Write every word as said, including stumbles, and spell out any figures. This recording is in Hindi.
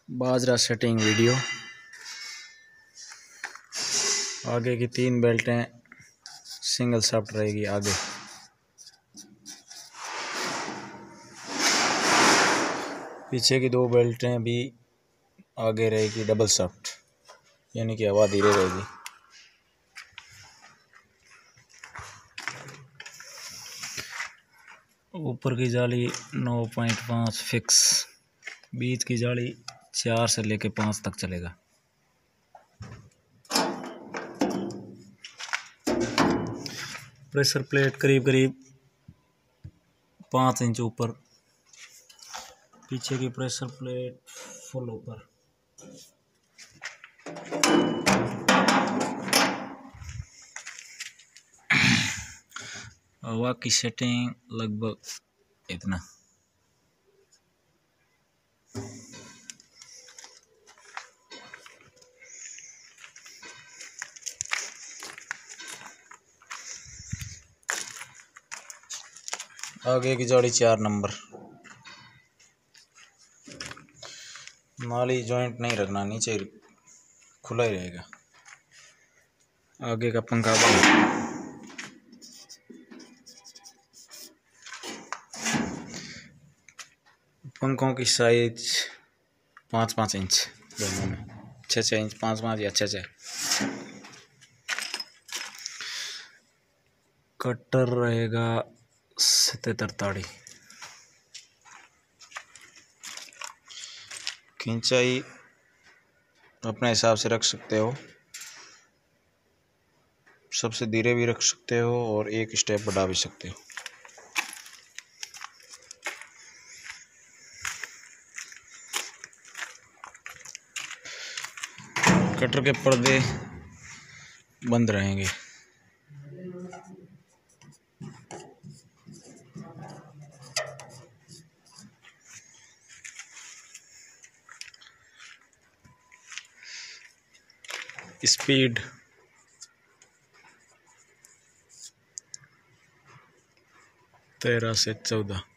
बाजरा सेटिंग वीडियो। आगे की तीन बेल्टें सिंगल शाफ्ट रहेगी आगे। पीछे की दो बेल्टें भी आगे रहेगी डबल शाफ्ट, यानी कि हवा धीरे रहेगी। ऊपर की जाली नौ पॉइंट पाँच फिक्स, बीच की जाली चार से लेके पाँच तक चलेगा। प्रेशर प्लेट करीब करीब पाँच इंच ऊपर, पीछे की प्रेशर प्लेट फुल ऊपर। हवा की सेटिंग लगभग इतना। आगे की जाली चार नंबर। नाली जॉइंट नहीं रखना, नीचे खुला ही रहेगा। आगे का पंखा बंद। पंखों की साइज पाँच पाँच इंच दोनों में, छः छः इंच, पाँच पाँच या छः छः। कटर रहेगा सतहत्तर ताड़ी। खिंचाई अपने हिसाब से रख सकते हो, सबसे धीरे भी रख सकते हो और एक स्टेप बढ़ा भी सकते हो। कटर के पर्दे बंद रहेंगे। स्पीड तेरह से चौदह।